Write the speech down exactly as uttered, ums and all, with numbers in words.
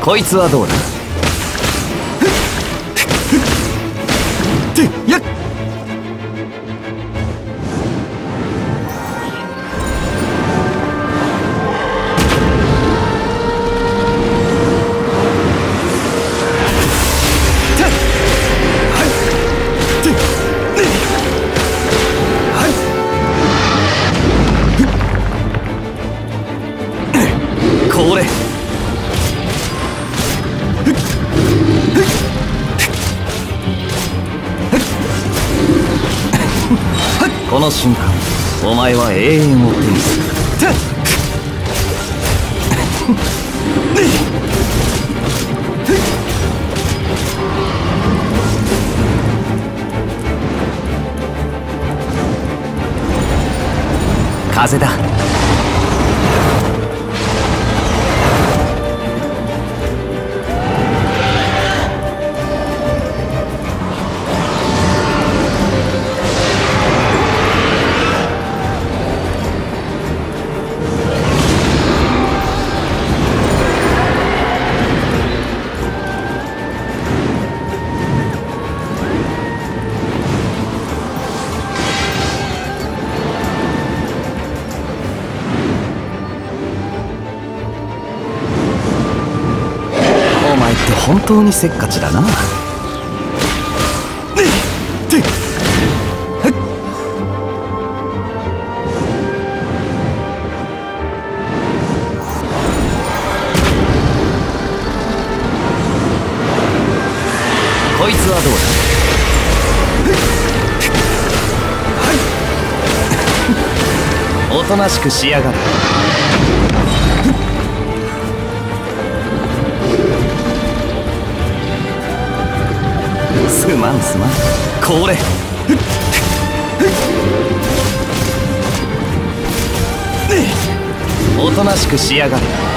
こいつはどうだ。てやっこれこの瞬間お前は永遠を手にする。風だ。本当にせっかちだな。こいつはどうだ。おとなしくしやがる。すまんすまん。これおとなしくしやがれ。